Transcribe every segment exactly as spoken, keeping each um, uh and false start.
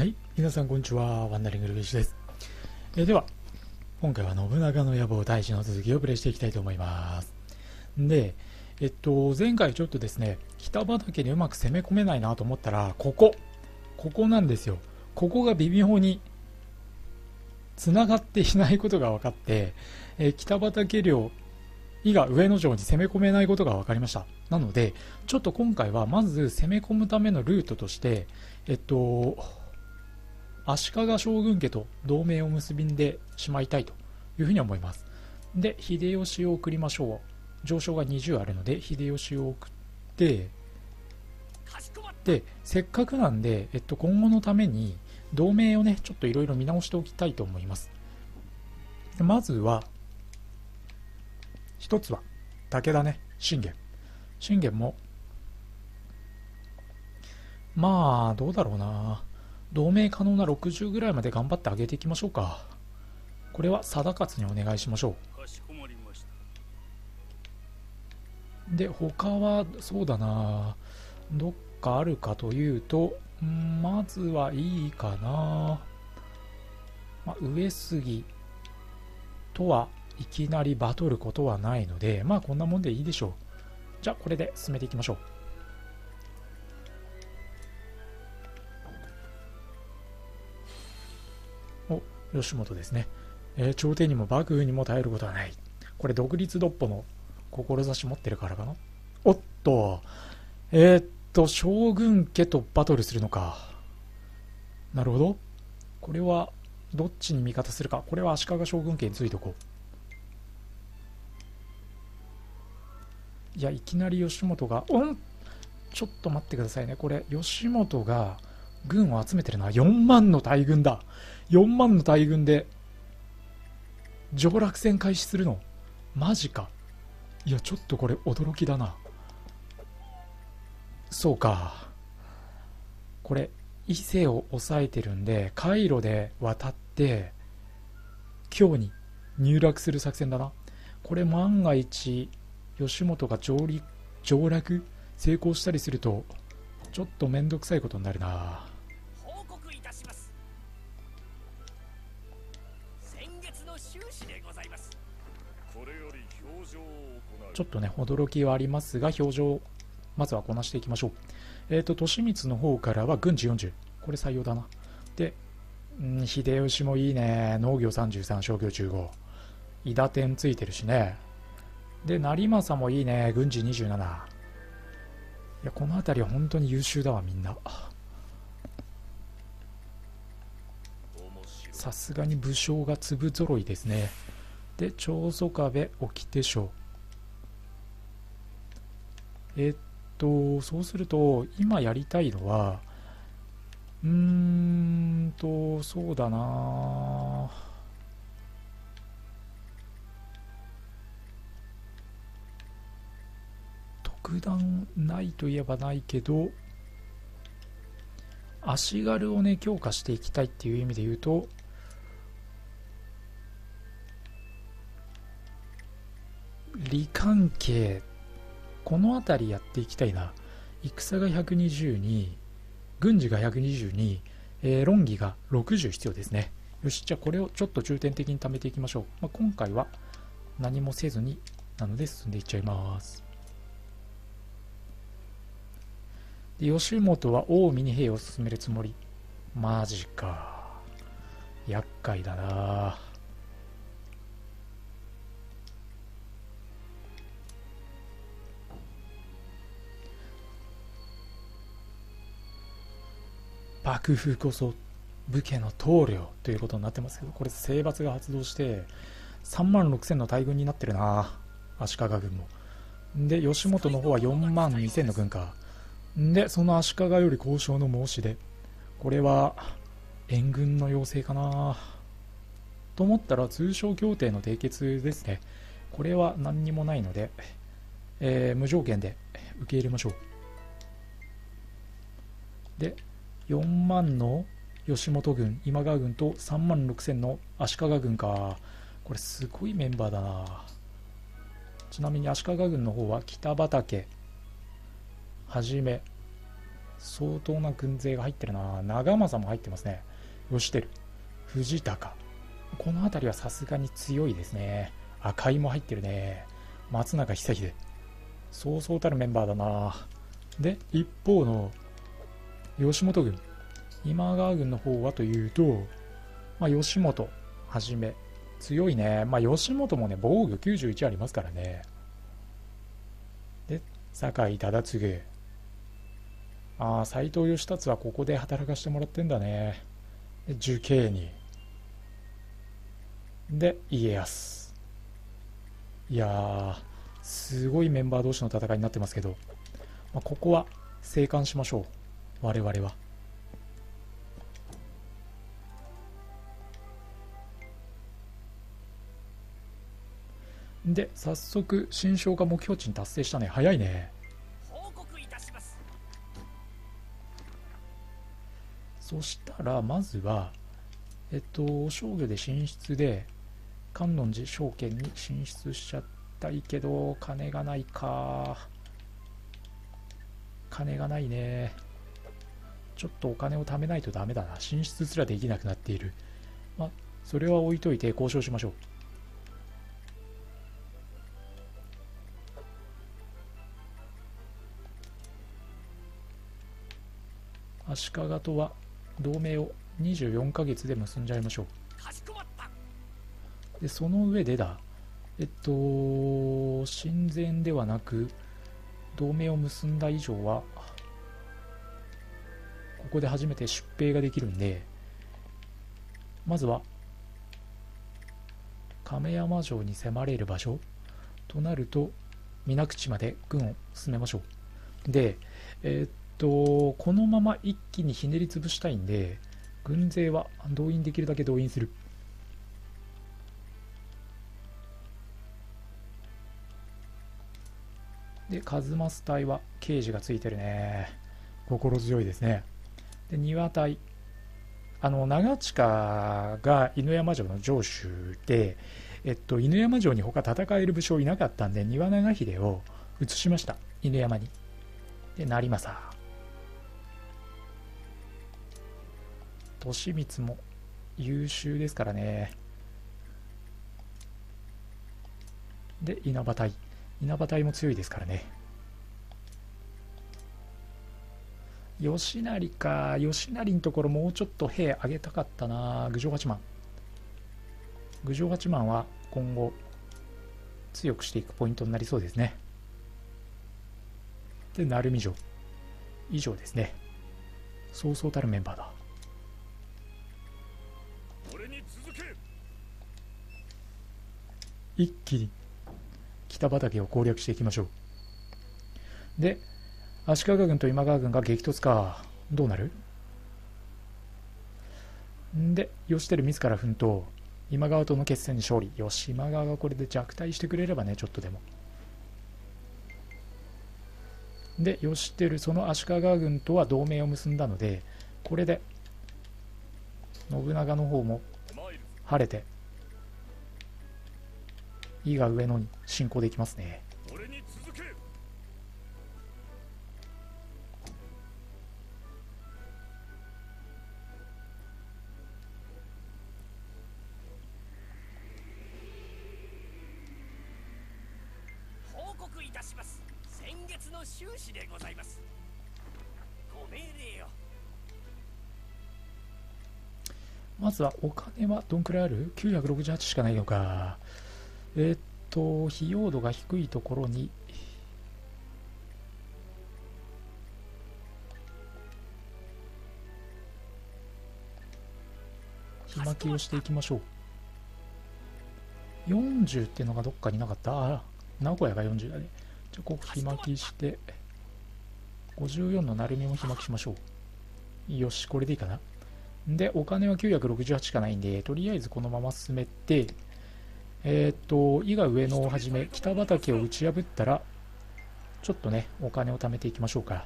はい、皆さんこんにちは。ワンダリングルビッシュです。えーでは、今回は信長の野望第一の続きをプレイしていきたいと思います。で、えっと、前回ちょっとですね、北畠にうまく攻め込めないなと思ったら、ここ、ここなんですよ。ここが微妙に繋がっていないことが分かって、えー北畠領伊賀上野城に攻め込めないことが分かりました。なので、ちょっと今回はまず攻め込むためのルートとして、えっと、足利将軍家と同盟を結びんでしまいたいというふうに思います。で、秀吉を送りましょう。上昇がにじゅうあるので、秀吉を送って、で、せっかくなんで、えっと、今後のために同盟をね、ちょっといろいろ見直しておきたいと思います。まずは、一つは、武田ね、信玄。信玄も、まあ、どうだろうな。同盟可能なろくじゅうぐらいまで頑張って上げていきましょうか。これは貞勝にお願いしましょう。で、他は、そうだな。どっかあるかというと、んまずはいいかな。まあ、上杉とはいきなりバトることはないので、まあこんなもんでいいでしょう。じゃあこれで進めていきましょう。お、吉本ですね。えー朝廷にも幕府にも頼ることはない。これ独立独歩の志持ってるからかな。おっと、えーっと、将軍家とバトルするのか。なるほど。これは、どっちに味方するか。これは足利将軍家についておこう。いや、いきなり吉本が、おんちょっと待ってくださいね。これ、吉本が軍を集めてるのはよんまんの大軍だ。よんまんの大軍で、上洛戦開始するの。マジか。いや、ちょっとこれ驚きだな。そうか。これ、伊勢を抑えてるんで、海路で渡って、京に入洛する作戦だな。これ万が一、吉本が上陸、上洛成功したりすると、ちょっとめんどくさいことになるな。 報告いたします。先月の収支でございます。 これより表情を行う。 ちょっとね、驚きはありますが、表情、まずはこなしていきましょう。えっ、と、利光の方からは軍事よんじゅう。これ採用だな。で、ん秀吉もいいね。農業さんじゅうさん、商業じゅうご。伊達天ついてるしね。で、成政もいいね。軍事にじゅうなな。いや、この辺りは本当に優秀だわ、みんな。さすがに武将が粒揃いですね。で、長宗我部、沖手将。えっと、そうすると、今やりたいのは、うーんと、そうだな。特段ないといえばないけど、足軽をね、強化していきたいっていう意味で言うと、李関係、この辺りやっていきたいな。戦がひゃくにじゅうに、軍事がひゃくにじゅうに、えー、論議がろくじゅう必要ですね。よし、じゃあこれをちょっと重点的に貯めていきましょう。まあ、今回は何もせずに、なので進んでいっちゃいます。で、吉本は近江に兵を進めるつもり。マジか。厄介だな。幕府こそ武家の棟梁ということになってますけど、これ征伐が発動してさんまんろくせんの大軍になってるな。足利軍も。で、吉本の方はよんまんにせんの軍か。で、その足利より交渉の申し出。これは援軍の要請かなと思ったら、通商協定の締結ですね。これは何にもないので、えー無条件で受け入れましょう。で、よんまんの吉本軍、今川軍とさんまんろくせんの足利軍か。これすごいメンバーだな。ちなみに足利軍の方は北畠はじめ相当な軍勢が入ってるな。長政も入ってますね。義輝、藤高、この辺りはさすがに強いですね。赤井も入ってるね。松永久秀、そうそうたるメンバーだな。で一方の吉本軍、今川軍の方はというと、まあ、吉本はじめ強いね。まあ、吉本もね防御きゅうじゅういちありますからね。で酒井忠次、ああ斎藤義達はここで働かせてもらってんだね。で寿慶に、で家康、いやーすごいメンバー同士の戦いになってますけど、まあ、ここは静観しましょう我々は。で早速新将が目標値に達成したね。早いね。 報告いたします。 そしたらまずはえっと商業で進出で観音寺証券に進出しちゃったいけど金がないか。金がないね。ちょっとお金を貯めないとダメだな。進出すらできなくなっている。まあそれは置いといて交渉しましょう。足利とは同盟をにじゅうよんかげつで結んじゃいましょう。 かしこまった。 でその上でだ、えっと親善ではなく同盟を結んだ以上はここで初めて出兵ができるんで、まずは亀山城に迫れる場所となると水口まで軍を進めましょう。でえっとこのまま一気にひねり潰したいんで軍勢は動員できるだけ動員する。で数増隊は刑事がついてるね。心強いですね。で丹羽隊、あの長近が犬山城の城主で、えっと、犬山城に他戦える武将いなかったんで丹羽長秀を移しました、犬山に。で成政、利光も優秀ですからね。で稲葉隊、稲葉隊も強いですからね。吉成か、吉成のところもうちょっと兵上げたかったな。郡上八幡、郡上八幡は今後強くしていくポイントになりそうですね。で鳴海城以上ですね。そうそうたるメンバーだ。 俺に続け。 一気に北畠を攻略していきましょう。で足利軍と今川軍が激突か。どうなる？んで義輝自ら奮闘、今川との決戦に勝利。よし、今川がこれで弱体してくれればね、ちょっとでも。で義輝その足利軍とは同盟を結んだので、これで信長の方も晴れて伊賀上野に侵攻できますね。 俺に続け。 報告いたします。先月の収支でございます。ご命令よ。 まずはお金はどんくらいある？ きゅうひゃくろくじゅうはち しかないのか。えーっと費用度が低いところに日巻きをしていきましょう。よんじゅうっていうのがどっかになかった？あ、名古屋がよんじゅうだね。じゃあここ日巻きしてごじゅうよんの鳴海も日巻きしましょう。よし、これでいいかな。でお金はきゅうひゃくろくじゅうはちしかないんで、とりあえずこのまま進めて、えーっと伊賀上野をはじめ北畠を打ち破ったらちょっとねお金を貯めていきましょうか。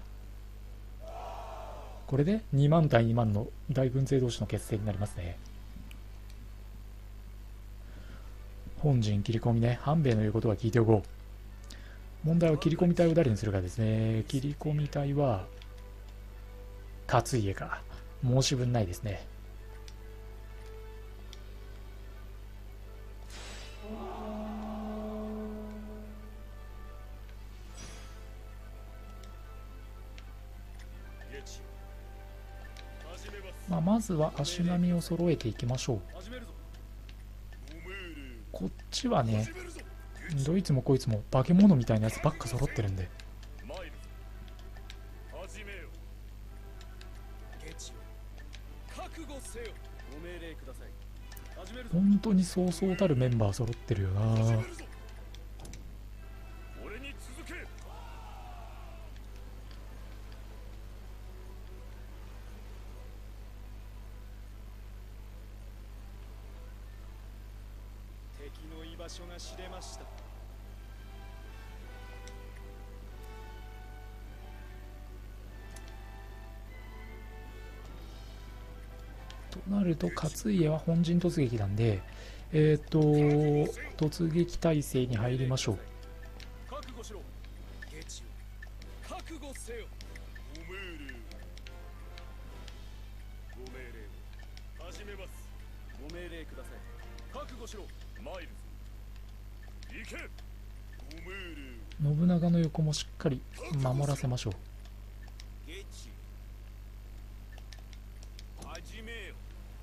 これでにまん対にまんの大軍勢同士の決戦になりますね。本陣切り込みね、半兵衛の言うことは聞いておこう。問題は切り込み隊を誰にするかですね。切り込み隊は勝家か。申し分ないですね。まあ、まずは足並みを揃えていきましょう。こっちはね、どいつもこいつも化け物みたいなやつばっか揃ってるんで、本当にそうそうたるメンバー揃ってるよな。 敵の居場所が知れました。 となると勝家は本陣突撃なんで、えっ、ー、と突撃態勢に入りましょう。 覚悟しろ。月を覚悟せよ。ご命令。ご命令を始めます。ご命令ください。覚悟しろ。参るぞ。行け。ご命令。 信長の横もしっかり守らせましょう。 月始めよ。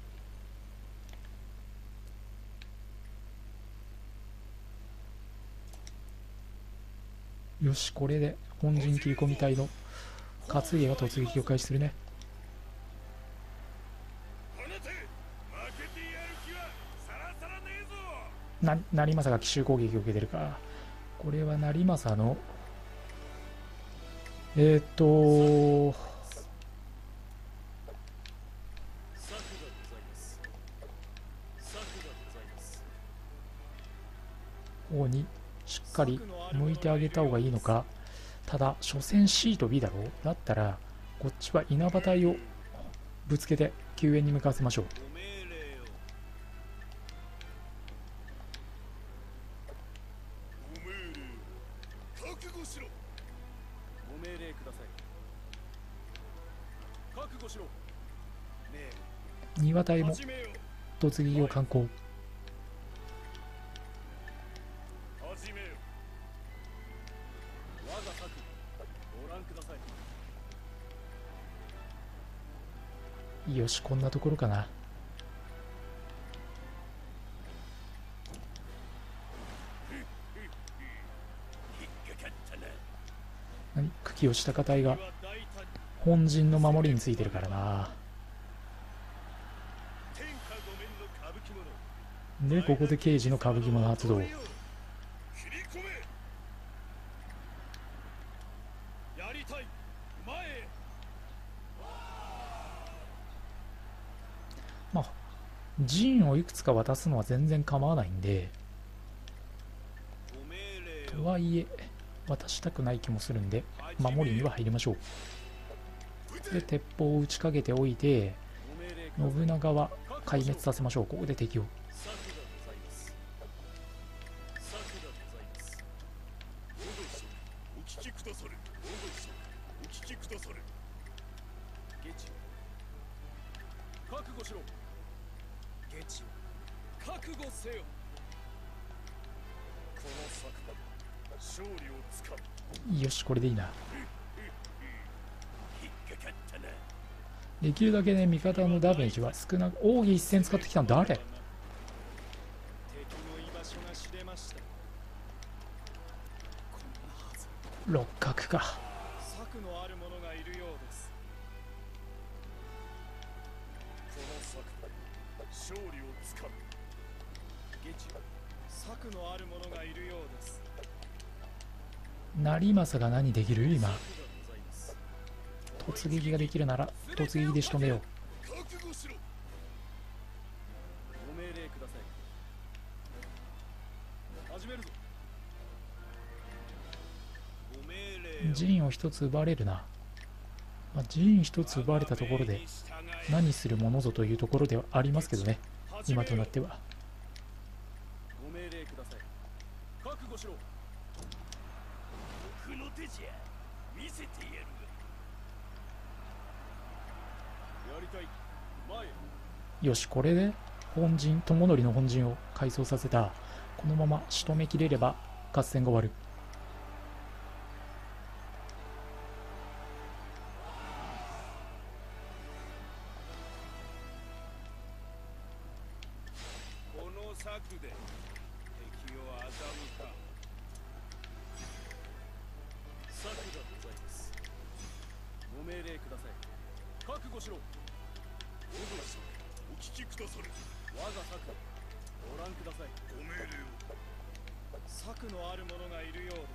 よし、これで本陣切り込み隊の勝家が突撃を開始するね。な成政が奇襲攻撃を受けてるか。これは成政のえっ、ー、と方にしっかり向いてあげた方がいいのか。ただ初戦 C と B だろう。だったらこっちは稲葉隊をぶつけて救援に向かわせましょう。丹羽隊も突撃を敢行。よし、こんなところかな。何、久喜義高隊が本陣の守りについてるからな。でここで刑事の歌舞伎者発動。まあ陣をいくつか渡すのは全然構わないんで、とはいえ渡したくない気もするんで守りには入りましょう。で鉄砲を打ちかけておいて信長は壊滅させましょう。ここで敵を。 覚悟しろ。月を覚悟せよ。この策で勝利をつかむ。 よし、これでいいな。できるだけね味方のダメージは少なく。奥義一戦使ってきたの誰？ 敵の居場所が知れました。こんなはず。 六角か。 策のある者がいるようです。この策で勝利をつかむ。月策のある者がいるようです。 成政が何できる？今突撃ができるなら突撃で仕留めよう。 覚悟しろ。ご命令ください。始めるぞ。ご命令。 陣を一つ奪われるな。まあ、陣一つ奪われたところで何するものぞというところではありますけどね、今となっては。 ご命令ください。覚悟しろ。僕の手じゃ見せてやる。 解。前へ。 よし、これで本陣友則の本陣を改装させた。このまま仕留めきれれば合戦が終わる。 この策で敵を欺か。策がございます。ご命令ください。覚悟しろ。我が策、お聞きくださる。我が策、ご覧ください。ご命令を。策のある者がいるようです。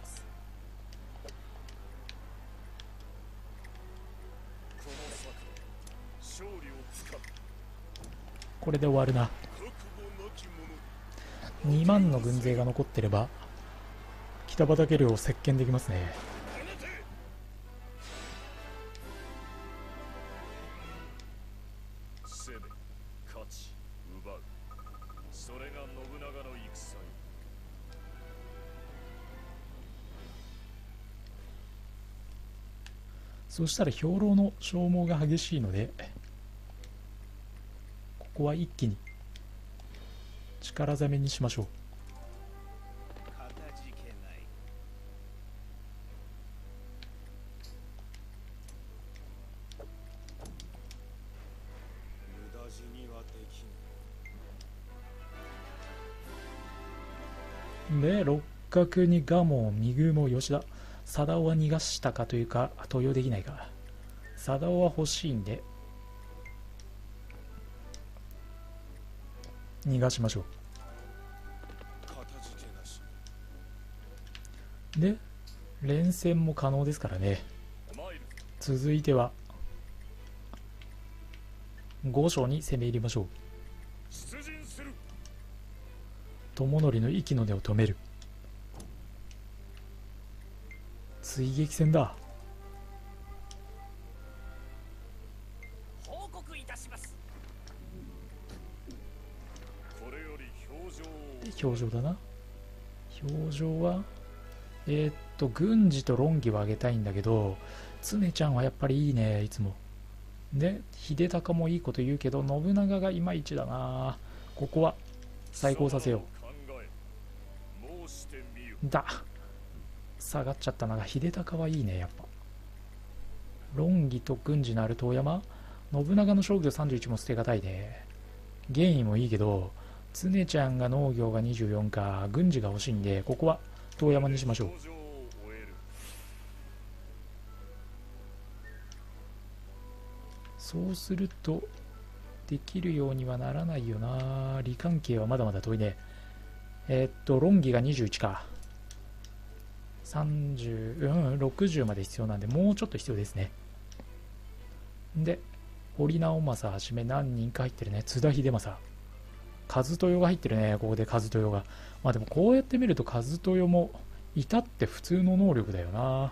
この策で勝利をつかむ。 これで終わるな。 覚悟なき者。 にまんの軍勢が残ってれば北畠領を席巻できますね。 攻め、勝ち、奪う。それが信長の戦よ。 そしたら兵糧の消耗が激しいので、ここは一気に力攻めにしましょう。 かたじけない。無駄死にはできぬ。 で六角に蒲生、三雲、吉田、貞夫は逃がしたかというか登用できないか。貞夫は欲しいんで逃がしましょかたじけなし。 う。で連戦も可能ですからね。 参る。 続いては御所に攻め入りましょう。 出陣する。 友則の息の根を止める。追撃戦だ。 報告いたします。 これより表情を。 表情だな。表情はえーっと軍事と論議を上げたいんだけど、常ちゃんはやっぱりいいね、いつも。で秀孝もいいこと言うけど信長がいまいちだな。ここは再考させよう。 考え申してみよ。 だ下がっちゃったな。秀孝はいいね、やっぱ。論議と軍事のある遠山。信長の商業さんじゅういちも捨てがたいね。元威もいいけど常ちゃんが農業がにじゅうよんか、軍事が欲しいんでここは遠山にしましょう。 表情を終える。 そうするとできるようにはならないよな。李関係はまだまだ遠いね。えーっと論議がにじゅういちか。さんじゅう、うん、ろくじゅうまで必要なんでもうちょっと必要ですね。で堀直政はじめ何人か入ってるね。津田秀政、和豊が入ってるね。ここで和豊が。まあでもこうやって見ると和豊もいたって普通の能力だよな。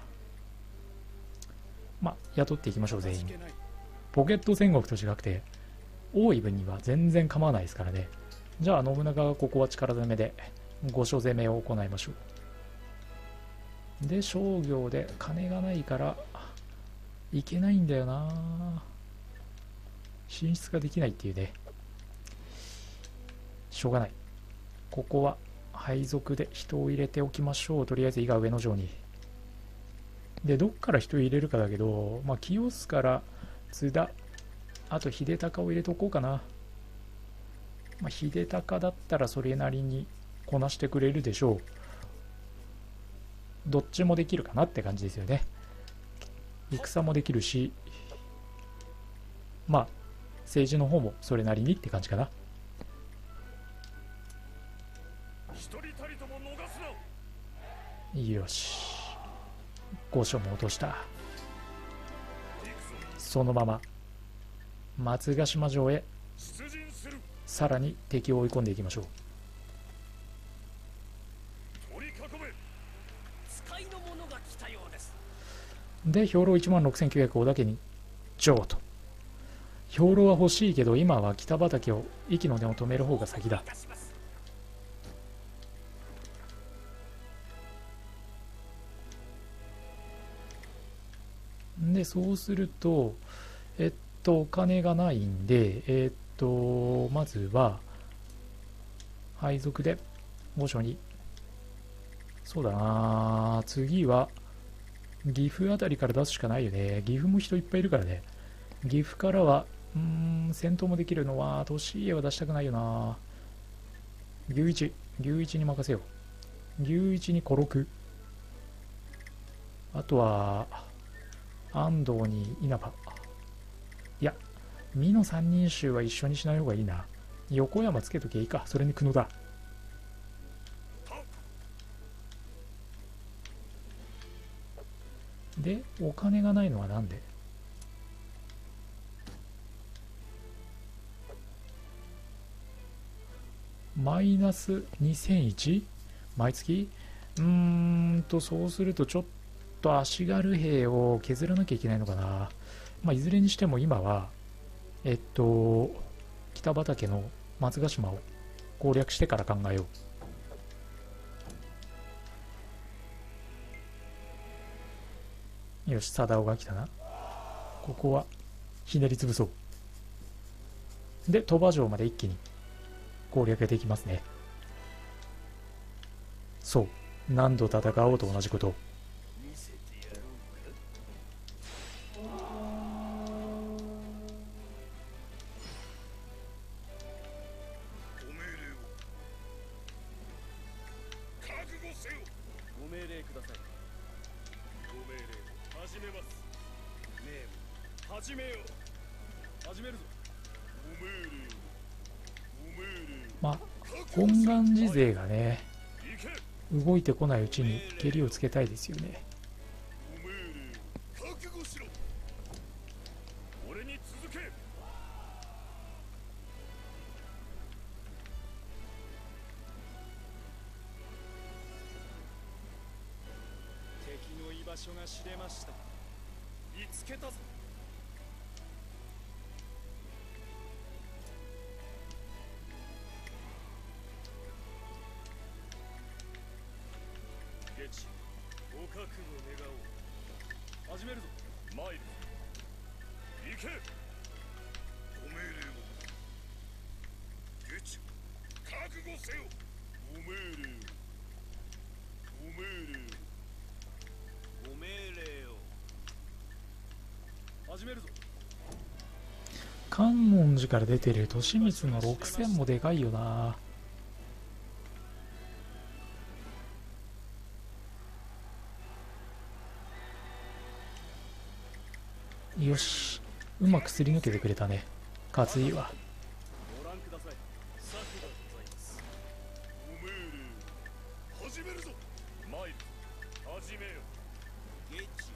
まあ雇っていきましょう全員。ポケット戦国と違くて多い分には全然構わないですからね。じゃあ信長がここは力攻めで御所攻めを行いましょう。で商業で金がないからいけないんだよな。進出ができないっていうね。しょうがない。ここは配属で人を入れておきましょう。とりあえず伊賀上野城に。でどっから人入れるかだけど、まあ清須から津田、あと秀孝を入れておこうかな。まあ、秀孝だったらそれなりにこなしてくれるでしょう。どっちもできるかなって感じですよね。戦もできるし、まあ政治の方もそれなりにって感じかな。 一人たりとも逃すな。 よし、御所も落とした。 行くぞ。 そのまま松ヶ島城へ出陣する。 さらに敵を追い込んでいきましょう。 取り囲め。 使いの者が来たようです。 で兵糧いちまんろくせんきゅうひゃくをだけに譲渡。兵糧は欲しいけど今は北畠を息の根を止める方が先だ。 いたします。 でそうするとえっとお金がないんで、えーっとまずは配属で御所に、そうだな、次は岐阜あたりから出すしかないよね。岐阜も人いっぱいいるからね。岐阜からはうーん戦闘もできるのは年家は出したくないよな。牛一牛一に任せよう。牛一に小六、あとは安藤に稲葉、いや美濃三人衆は一緒にしない方がいいな。横山つけときゃいいか。それに久野だ。でお金がないのはなんで？マイナスにせんいち？ 毎月？うーんとそうするとちょっと足軽兵を削らなきゃいけないのかな。まあいずれにしても今はえっと北畠の松ヶ島を攻略してから考えよう。よし、貞夫が来たな。ここはひねり潰そう。で鳥羽城まで一気に攻略できますね。そう、何度戦おうと同じこと。 見せてやろご命令を。覚悟せよ。ご命令ください。ご命令始めます。命を始めよう。始めるぞ。ご命令を。ご命令を。 まあ本願寺勢がね行け。 動いてこないうちに蹴りをつけたいですよね。 ご命令覚悟しろ。俺に続け。敵の居場所が知れました。見つけたぞ。ゲチ、ご覚悟願おう。始めるぞ。マイル行け。ご命令を。ゲチ、覚悟せよ。ご命令。ご命令。ご命令を。始めるぞ。 観音寺から出てる利光のろくせんもでかいよな。よし、うまくすり抜けてくれたね。勝いいわ。 ご覧ください。策がございます。ご命令。始めるぞ。マイル始めよ。ゲチ。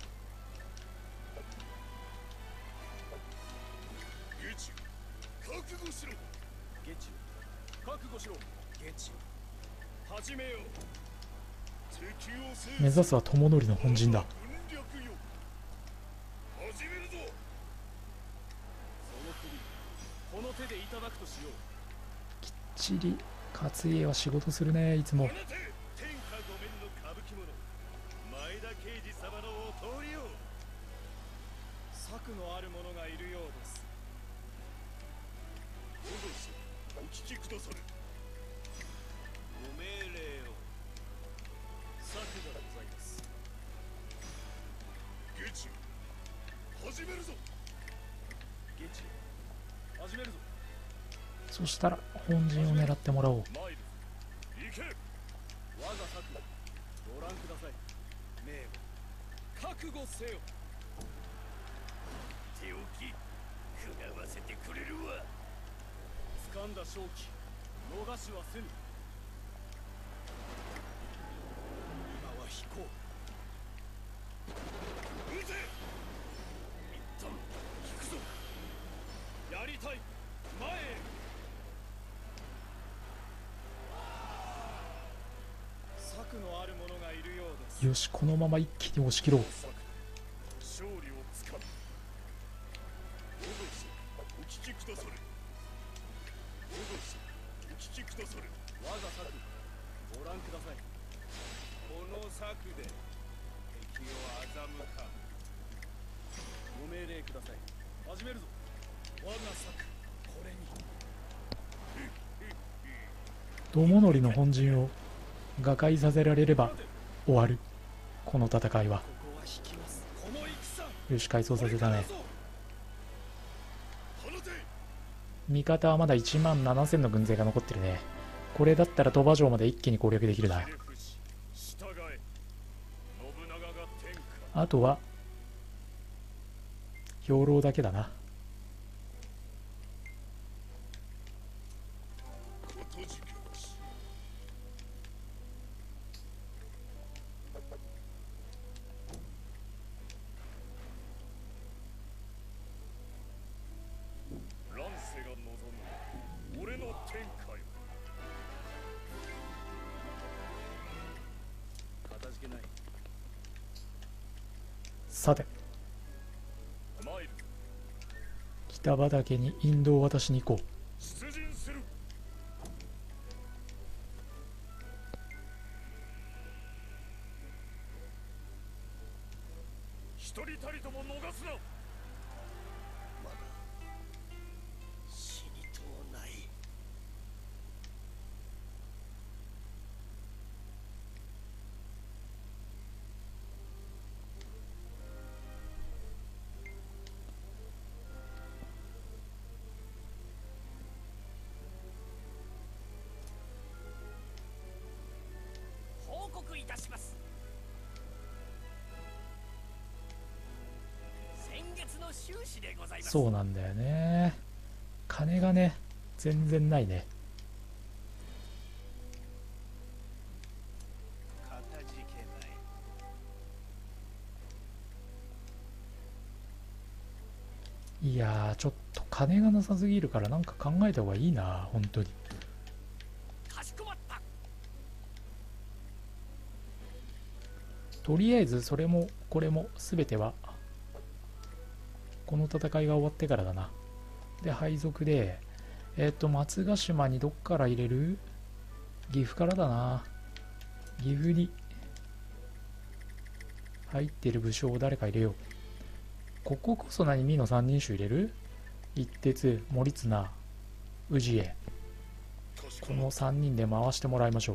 ゲチ、覚悟しろ。ゲチ、覚悟しろ。ゲチ、始めよ。敵を制目指すは友則の本陣だ。 軍略よ。始めるぞ。その首、この手でいただくとしよう。 きっちり勝家は仕事するね、いつも。 あなた天下御免の歌舞伎者前田慶次様のお通りよ。策のある者がいるようです。ご同志お聞きくださる。ご命令を。策がございます。ゲチ、始めるぞ。ゲチ、始めるぞ。 そしたら本陣を狙ってもらおう。 マイル行け。我が策ご覧ください。命を覚悟せよ。 手置き食らわせてくれるわ。 掴んだ勝機逃しはせぬ。今は引こう。撃て。一旦引くぞ。やりたい。前へ。策のある者がいるようです。 よし、このまま一気に押し切ろう。 勝利をつかむ。ご同志お聞きくださる。ご同志お聞きくださる。我が策ご覧ください。この策で敵を欺かん。ご命令ください。始めるぞ。 我が策これに。 友則の本陣を瓦解させられれば終わる、この戦いは。 ここは引きます。この戦よし、改装させたね。 放て。 味方はまだいちまんななせんの軍勢が残ってるね。これだったら鳥羽城まで一気に攻略できるな。 従え。信長が天下。 あとは兵糧だけだな。 ことじけなし。乱世が望む俺の天下よ。かたじけない。 さて、 参る。 北畠に引導を渡しに行こう。 出陣する。一人たりとも逃すな。まだ死にとうない。 報告いたします。先月の収支でございます。 そうなんだよね。金がね、全然ないね。 かたじけない。 いやー、ちょっと金がなさすぎるからなんか考えた方がいいな、本当に。 かしこまった。 とりあえずそれもこれも全てはこの戦いが終わってからだな。で、配属でえっと松ヶ島にどっから入れる？岐阜からだな。岐阜に入ってる武将を誰か入れよう。こここそ何、美濃三人衆入れる？一徹、森綱、氏家、このさんにんで回してもらいましょう。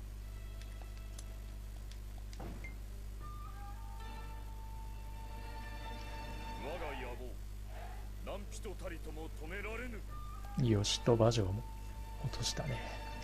我が野望何人たりとも止められぬ。 よし、鳥羽城も落としたね。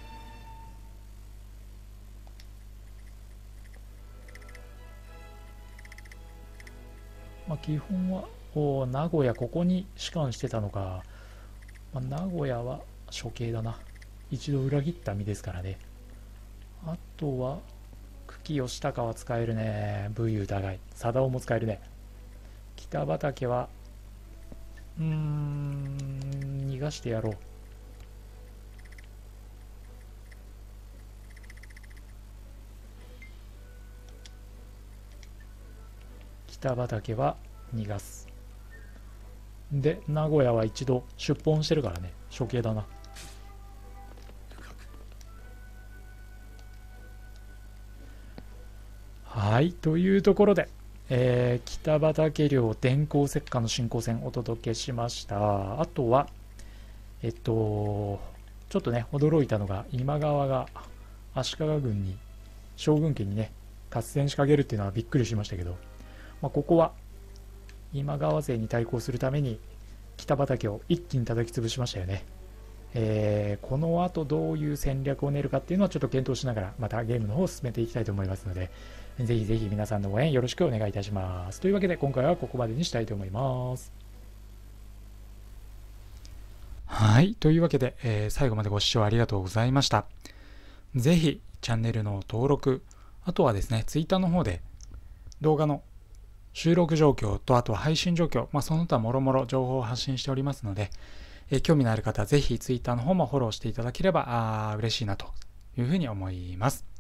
まあ基本はお名古屋、ここに仕官してたのか。まあ、名古屋は処刑だな。一度裏切った身ですからね。あとは久喜義高は使えるね。武勇疑い、貞夫も使えるね。北畠はうーん逃がしてやろう。北畠は逃がす。で、名古屋は一度出奔してるからね。処刑だな。はい、というところで、えー、北畠領電光石火の進行戦お届けしました。あとは、えっと、ちょっとね、驚いたのが、今川が足利軍に、将軍家にね、合戦仕掛けるっていうのはびっくりしましたけど、まあ、ここは、今川勢に対抗するために、北畠を一気に叩き潰しましたよね。えー、この後どういう戦略を練るかっていうのはちょっと検討しながら、またゲームの方を進めていきたいと思いますので、ぜひぜひ皆さんの応援よろしくお願いいたします。というわけで今回はここまでにしたいと思います。はい。というわけで、えー、最後までご視聴ありがとうございました。ぜひチャンネルの登録、あとはですね、Twitter の方で動画の収録状況と、あとは配信状況、まあ、その他もろもろ情報を発信しておりますので、えー、興味のある方はぜひ Twitter の方もフォローしていただければあ嬉しいなというふうに思います。